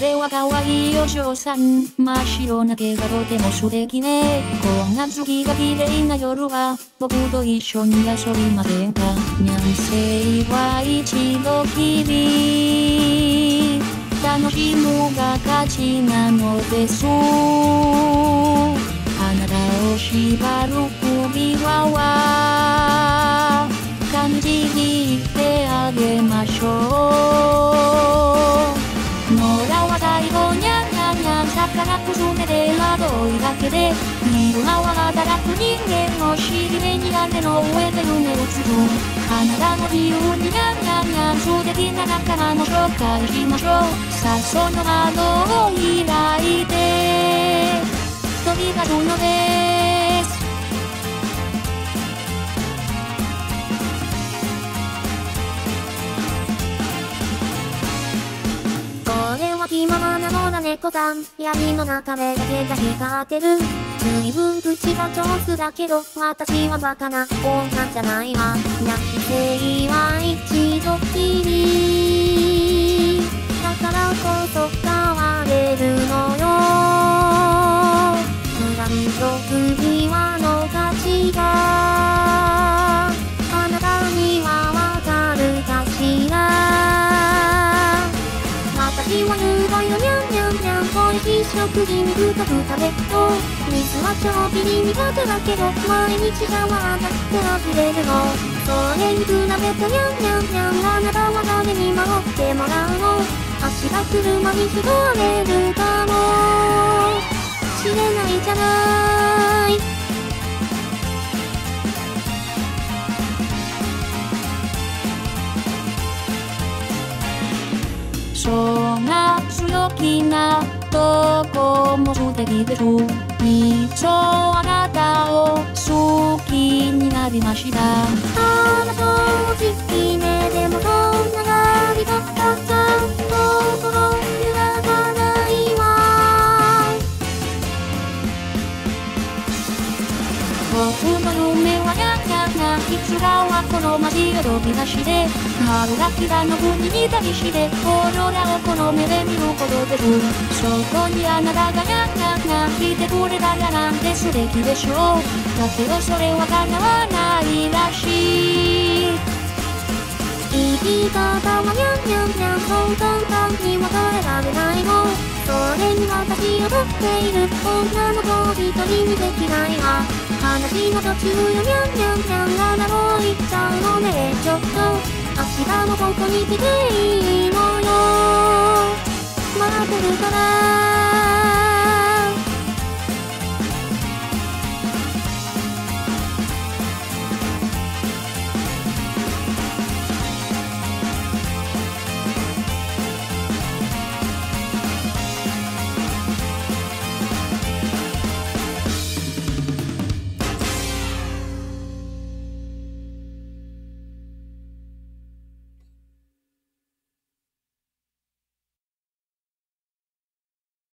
れは可愛いお嬢さん。真っ白な毛がとても素敵ね。こんな月が綺麗な夜は僕と一緒に遊びませんか。人生は一度きり、楽しむが勝ちなのです。あなたを縛る首輪は感じ取ってあげましょう。野良は最後にゃんにゃんにゃん魚くすめであどいだけで、昼間は働く人間の尻目に屋根の上で夢をつく。あなたの自由ににゃんにゃんにゃん素敵な仲間の紹介しましょう。さあその窓を開いて飛び出すのです。これは気ままな野良猫さん。闇の中でだけが光ってる。随分口が上手だけど私はバカな女じゃないわ。人生は一度きりだからこそ変われるのよ。ふらりと首輪の価値があなたにはわかるかしら。私はすごいのにゃんにゃんにゃん。美味しい食事に深く食べと水は超ビリ苦手だけど毎日シャワーだって溢れるの。それに比べてにゃんにゃんにゃんあなたは誰に守ってもらうの。足が車に拾われるかもしれないじゃない。そんな強気などこも素敵です。いっそあなたを好きになりました。あら正直ね、でもそんなやり方じゃ心揺らがないわ。僕の夢はにゃんにゃんにゃん。いつかはこの街を飛び出して春が来たの国に旅してオーロラをこの目で見ることです。そこにあなたがにゃんにゃんにゃんいてくれたらなんて素敵でしょう。だけどそれは叶わないらしい。生き方はにゃんにゃんにゃんそう簡単には変えられないの。それに私を撮っている女の子一人にできないわ。話の途中よにゃんにゃんにゃんあらもう行っちゃうのねちょっと明日もここに来ていいのよ。